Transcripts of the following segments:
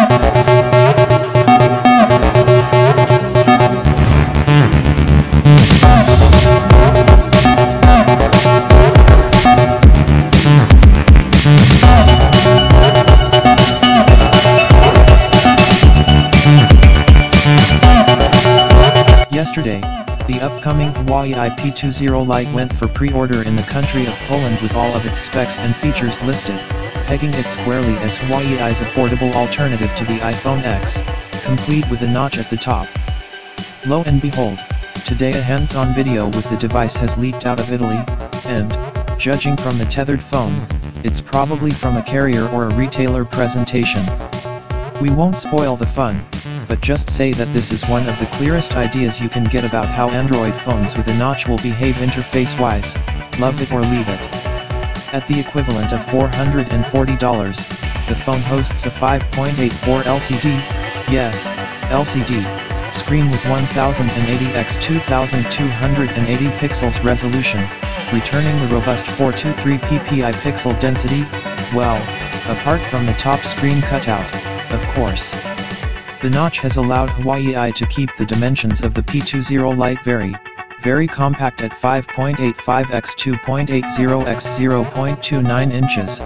Yesterday, the upcoming Huawei P20 Lite went for pre-order in the country of Poland with all of its specs and features listed, pegging it squarely as Huawei's affordable alternative to the iPhone X, complete with a notch at the top. Lo and behold, today a hands-on video with the device has leaked out of Italy, and, judging from the tethered phone, it's probably from a carrier or a retailer presentation. We won't spoil the fun, but just say that this is one of the clearest ideas you can get about how Android phones with a notch will behave interface-wise. Love it or leave it. At the equivalent of $440, the phone hosts a 5.84 LCD, yes, LCD, screen with 1080 x 2280 pixels resolution, returning the robust 423 ppi pixel density, well, apart from the top screen cutout, of course. The notch has allowed Huawei to keep the dimensions of the P20 Lite very compact at 5.85 x 2.80 x 0.29 inches,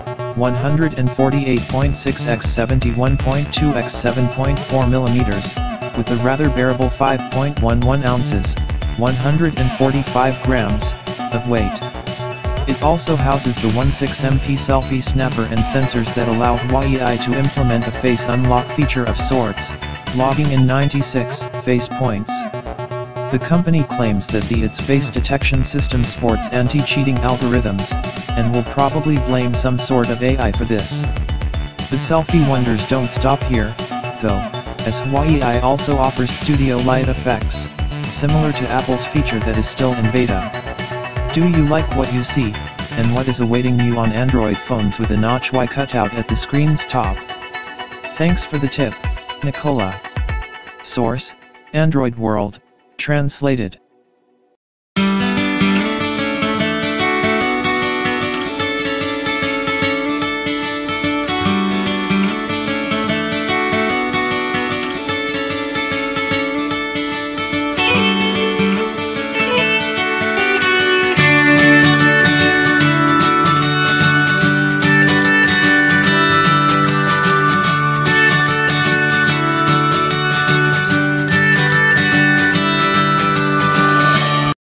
148.6 x 71.2 x 7.4 millimeters, with a rather bearable 5.11 ounces, 145 grams, of weight. It also houses the 16MP selfie snapper and sensors that allow Huawei to implement a face unlock feature of sorts, logging in 96 face points. The company claims that its face detection system sports anti-cheating algorithms, and will probably blame some sort of AI for this. The selfie wonders don't stop here, though, as Huawei also offers studio light effects, similar to Apple's feature that is still in beta. Do you like what you see, and what is awaiting you on Android phones with a notch Y cutout at the screen's top? Thanks for the tip, Nicola. Source: Android World, translated.